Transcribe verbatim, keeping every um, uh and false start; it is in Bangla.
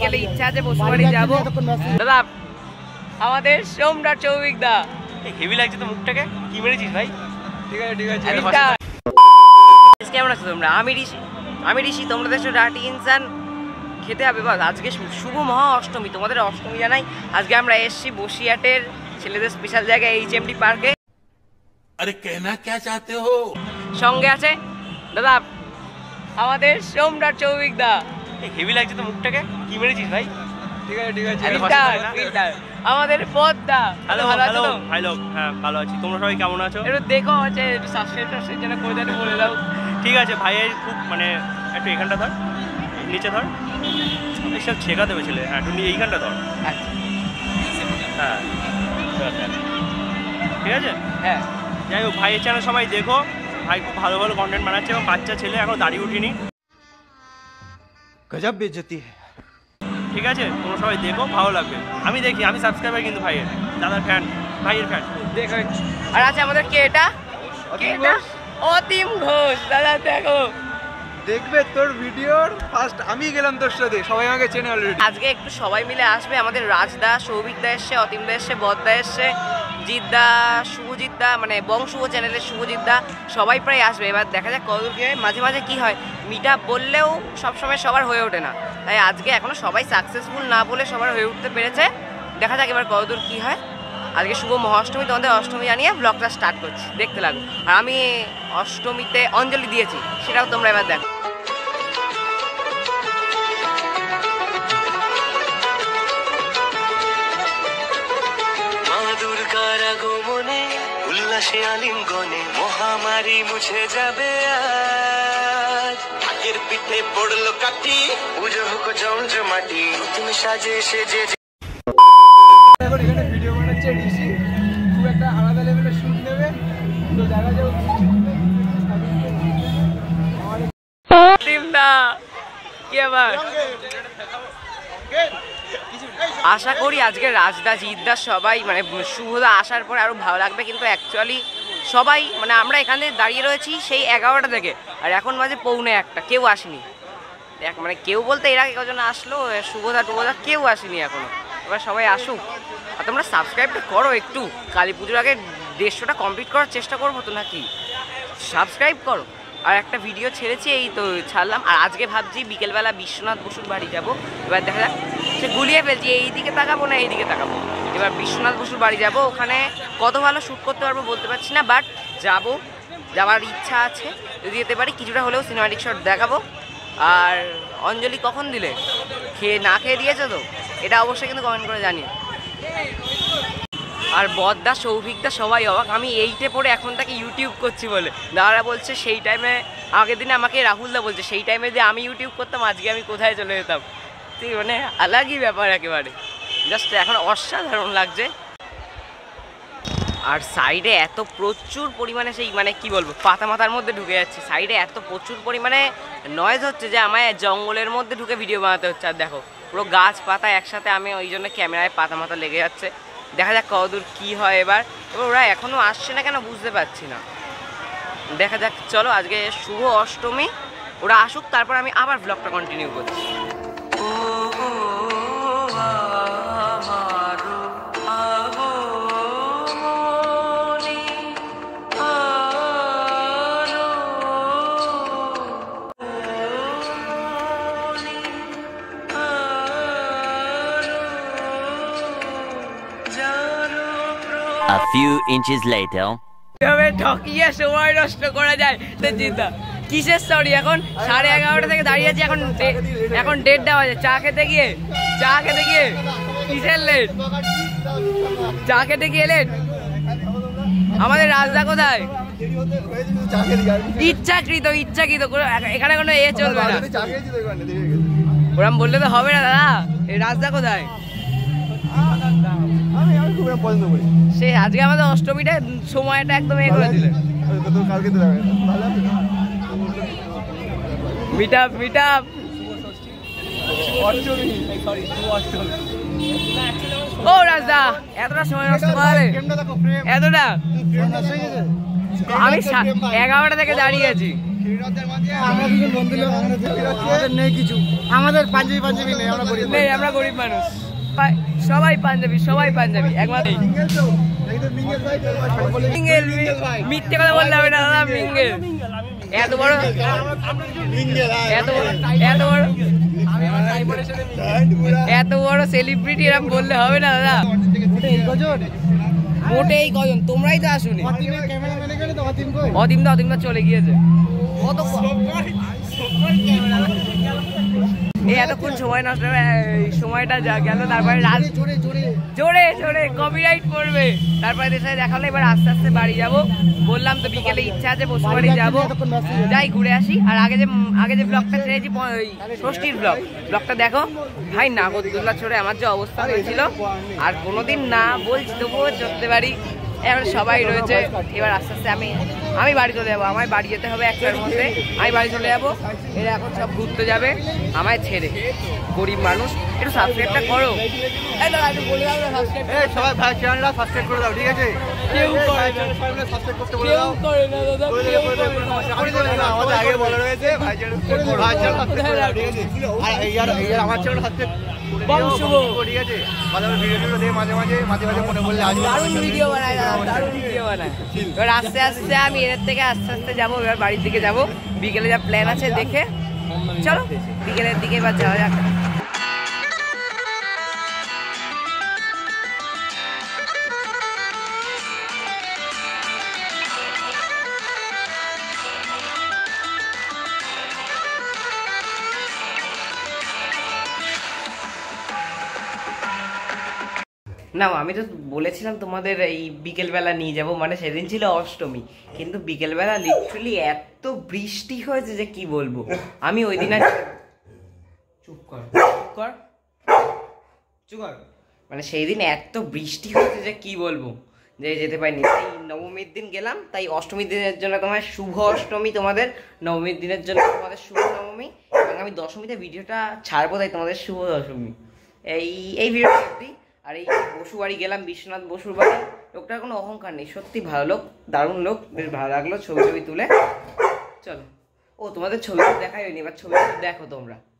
বিকেলে ইচ্ছা আছে বসুবাড়ি যাবো। দাদা আমাদের সোমনাথ চৌবিক দা হেভি লাগছে তো মুখটাকে, কি মেরেছিস ভাই? ঠিক আছে ঠিক আছে। কেমন আছো তোমরা? আমি ঋষি আমি ঋষি তোমরা দেখছো ডাটি ইনসান। খেতে হবে বল। আজকে শুভ মহা অষ্টমী, তোমাদের অষ্টমী জানাই। আজকে আমরা এসছি বসিরহাটের ছেলেদের স্পেশাল জায়গায় এইচ এম ডি পার্কে। আরে কেনা কে চাতে হো? সঙ্গে আছে দাদা আমাদের সোমনাথ চৌবিক দা। হেভি লাগছে তো মুখটাকে, কি মেরেছিস ভাই? ঠিক আছে ঠিক আছে। আমাদের পদ্মা। হ্যালো ভালো আছো তো? হ্যালো, হ্যাঁ ভালো আছি। তোমরা সবাই কেমন আছো? একটু দেখো আছে একটু সাবস্ক্রাইবার সেই জন্য করে দিতে বলে দাও। ঠিক আছে ভাইয়ের খুব মানে একটু এখানটা ধর, নিচে ধর, এইসব ছেঁকা দেবে ছেলে। হ্যাঁ একটু এইখানটা ধর। আচ্ছা হ্যাঁ ঠিক আছে। হ্যাঁ যাই হোক ভাইয়ের চ্যানেল সবাই দেখো, ভাই খুব ভালো ভালো কন্টেন্ট বানাচ্ছে এবং বাচ্চা ছেলে এখন দাঁড়িয়ে উঠিনি। গজব বেইজ্জতি है। ঠিক আছে তোমরা সবাই দেখো, ভালো লাগবে। আমি দেখি, আমি সাবস্ক্রাইবার কিন্তু ভাইয়ের, দাদার ফ্যান, ভাইয়ের ফ্যান। দেখো আর আছে আমাদের কে এটা কে এটা অতিম ঘোষ। দাদা দেখো দেখবে তোর ভিডিওর ফার্স্ট আমি গেলাম তোর সাথে, সবাই আমাকে চেনে অলরেডি। আজকে একটু সবাই মিলে আসবে, আমাদের রাজদা, সৌভিকদা এসছে, অতিমদা এসছে, বদ্দা এসছে, জিদ্দা, শুভজিৎদা মানে বংশুভ চ্যানেলের শুভজিৎদা, সবাই প্রায় আসবে। এবার দেখা যাক কতদূর কী হয়। মাঝে মাঝে কী হয়, মিট আপ বললেও সবসময় সবার হয়ে ওঠে না, তাই আজকে এখনও সবাই সাকসেসফুল না বলে সবার হয়ে উঠতে পেরেছে। দেখা যাক এবার কতদূর কী হয়। আজকে শুভ মহাষ্টমী, তোমাদের অষ্টমী জানিয়ে ব্লগটা স্টার্ট করছি, দেখতে লাগো। আর আমি অষ্টমীতে অঞ্জলি দিয়েছি, সেটাও তোমরা এবার দেখো। উল্লাসে আলিঙ্গনে মহামারী মুছে যাবে আজ। আগের পিঠে পড়লো কাটি, পুজো হোক জমজমাটি, তুমি সাজে সেজে। এখন এখানে ভিডিও বানাচ্ছে ঋষি, খুব একটা আলাদা লেভেলের শুট নেবে তো দেখা যাবে। কি আবার আশা করি আজকে রাজদা, জিদ্দা সবাই মানে শুভদা আসার পরে আরও ভালো লাগবে। কিন্তু অ্যাকচুয়ালি সবাই মানে আমরা এখানে দাঁড়িয়ে রয়েছি সেই এগারোটা থেকে, আর এখন মাঝে পৌনে একটা, কেউ আসেনি। এক মানে কেউ বলতে এর আগে কজন আসলো, শুভদা টুভদা কেউ আসেনি এখনও। এবার সবাই আসুক। আর তোমরা সাবস্ক্রাইবটা করো একটু, কালী পুজোর আগে দেড়শোটা কমপ্লিট করার চেষ্টা করবো তো নাকি। সাবস্ক্রাইব করো। আর একটা ভিডিও ছেড়েছি, এই তো ছাড়লাম। আর আজকে ভাবছি বিকেলবেলা বিশ্বনাথ বসুর বাড়ি যাব। এবার দেখা যাক, সে গুলিয়ে ফেলছি এই দিকে তাকাবো না এই দিকে তাকাবো। এবার বিশ্বনাথ বসুর বাড়ি যাব, ওখানে কত ভালো শ্যুট করতে পারবো বলতে পারছি না, বাট যাব, যাওয়ার ইচ্ছা আছে। যদি যেতে পারি কিছুটা হলেও সিনেমাটিক শট দেখাবো। আর অঞ্জলি কখন দিলে? খেয়ে না খেয়ে দিয়েছো তো? এটা অবশ্যই কিন্তু কমেন্ট করে জানিও। আর বদ্দা, সৌভিকদা সবাই অবাক, আমি এইটে পড়ে এখন তাকে ইউটিউব করছি বলে। দাদারা বলছে সেই টাইমে, আগের দিনে আমাকে রাহুলদা বলছে সেই টাইমে যে আমি ইউটিউব করতাম আজকে আমি কোথায় চলে যেতাম। ঠিক মানে আলাগই ব্যাপার একেবারে, জাস্ট এখন অসাধারণ লাগছে। আর সাইডে এত প্রচুর পরিমাণে সেই মানে কি বলবো পাতা মাথার মধ্যে ঢুকে যাচ্ছে, সাইডে এত প্রচুর পরিমাণে নয়েজ হচ্ছে যে আমায় জঙ্গলের মধ্যে ঢুকে ভিডিও বানাতে হচ্ছে। আর দেখো পুরো গাছ পাতা একসাথে, আমি ওই জন্য ক্যামেরায় পাতা মাথা লেগে যাচ্ছে। দেখা যাক কতদূর কী হয় এবার। এবার ওরা এখনও আসছে না কেন বুঝতে পারছি না, দেখা যাক। চলো আজকে শুভ অষ্টমী, ওরা আসুক তারপর আমি আবার ব্লগটা কন্টিনিউ করছি। A few inches later. তবে ঠকিয়ে সময় নষ্ট করা যায় তো জিদ্দা কিসের সরি। এখন সাড়ে এগারোটা থেকে দাঁড়িয়ে আছি, এখন এখন দেড়টা বাজে। চা খেতে গিয়ে চা খেতে গিয়ে কিসের লেট? চা খেতে গিয়ে লেট। আমাদের রাজদা কোথায়? ইচ্ছাকৃত ইচ্ছাকৃত এখানে কোনো এ চলবে না, ওরম বললে তো হবে না। দাদা এই রাজদা কোথায়? সে আজকে আমাদের অষ্টমীটা সময়টা একদম এ করে দিলে। মিট আপ মিট আপ ও রাজদা এতটা সময় নষ্ট করে এতটা? আমি এগারোটা থেকে দাঁড়িয়ে আছি। আমরা দুজন বন্ধু লোক, আমাদের নেই কিছু, আমাদের পাঞ্জাবি পাঞ্জাবি নেই, আমরা গরিব নেই, আমরা গরিব মানুষ। পা- সবাই পাঞ্জাবি, সবাই পাঞ্জাবি একমাত্র মিঙ্গেল। মিথ্যে কথা বললে হবে না দাদা, মিঙ্গেল। এত বড় এত বড় এত বড় এত বড় সেলিব্রিটি এরকম বললে হবে না দাদা। মোটে এই কজন, তোমরাই তো আসুনি। অদিম দা অদিম দা চলে গিয়েছে। কত এই এতক্ষণ সময় নষ্ট হবে, এই সময়টা যা গেল। তারপরে রাত জোরে জোরে কপিরাইট পড়বে। তারপরে দেশে দেখা হলো, এবার আস্তে আস্তে বাড়ি যাব। বললাম তো বিকেলে ইচ্ছা আছে পশু বাড়ি যাবো, যাই ঘুরে আসি। আর আগে যে আগে যে ব্লগটা ছেড়েছি ষষ্ঠীর ব্লগ, ব্লগটা দেখো ভাই। নাগরদোল্লা চড়ে আমার যে অবস্থা হয়েছিল, আর কোনোদিন না বলছি তবুও চড়তে পারি। এখন সবাই রয়েছে। এবার আস্তে আস্তে আমি আমি বাড়ি চলে যাবো। আমায় বাড়ি যেতে হবে একটার মধ্যে, আমি বাড়ি চলে যাবো। এরা এখন সব ঘুরতে যাবে আমায় ছেড়ে। গরিব মানুষ, একটু সাবস্ক্রাইবটা করো। এই দাদা একটু বলে দাও সাবস্ক্রাইব। এই সবাই ভাই চ্যানেলটা সাবস্ক্রাইব করে দাও, ঠিক আছে? কেউ করে না, সবাই সাবস্ক্রাইব করতে বলে কেউ দাও। করে না দাদা, কেউ করে না। করে দেবে না, আমাদের আগে বলা রয়েছে ভাই চ্যানেল ভাই চ্যানেল সাবস্ক্রাইব করে দাও, ঠিক আছে? আর এই আর এই আর আমার চ্যানেল সাবস্ক্রাইব বংশুভ, ঠিক আছে? মাঝে মাঝে ভিডিও দিয়ে মাঝে মাঝে মাঝে মাঝে মনে বললে আসবে। দারুণ ভিডিও বানায় দাদা, দারুণ ভিডিও বানায়। এবার আস্তে আস্তে আমি এর থেকে আস্তে আস্তে যাবো। এবার বাড়ির দিকে যাবো। বিকেলে যা প্ল্যান আছে দেখে চলো বিকেলের দিকে এবার যাওয়া যাক। না আমি তো বলেছিলাম তোমাদের এই বিকেলবেলা নিয়ে যাব, মানে সেদিন ছিল অষ্টমী, কিন্তু বিকেলবেলা লিটারালি এত বৃষ্টি হয়েছে যে কি বলবো। আমি ওই দিন আর চুপ কর চুপ কর চুপ কর মানে সেই দিন এত বৃষ্টি হয়েছে যে কি বলবো, যে যেতে পারিনি। তাই নবমীর দিন গেলাম। তাই অষ্টমীর দিনের জন্য তোমার শুভ অষ্টমী, তোমাদের নবমীর দিনের জন্য তোমাদের শুভ নবমী, এবং আমি দশমীতে ভিডিওটা ছাড়বো। তাই তোমাদের শুভ দশমী এই এই ভিডিওটা সত্যি। আর এই বসু বাড়ি গেলাম, বিশ্বনাথ বসুর বাড়ি। লোকটার কোনো অহংকার নেই, সত্যি ভালো লোক, দারুণ লোক, বেশ ভালো লাগলো। ছবি ছবি তুলে চলো। ও তোমাদের ছবি দেখাই হয়নি, এবার ছবি দেখো তোমরা।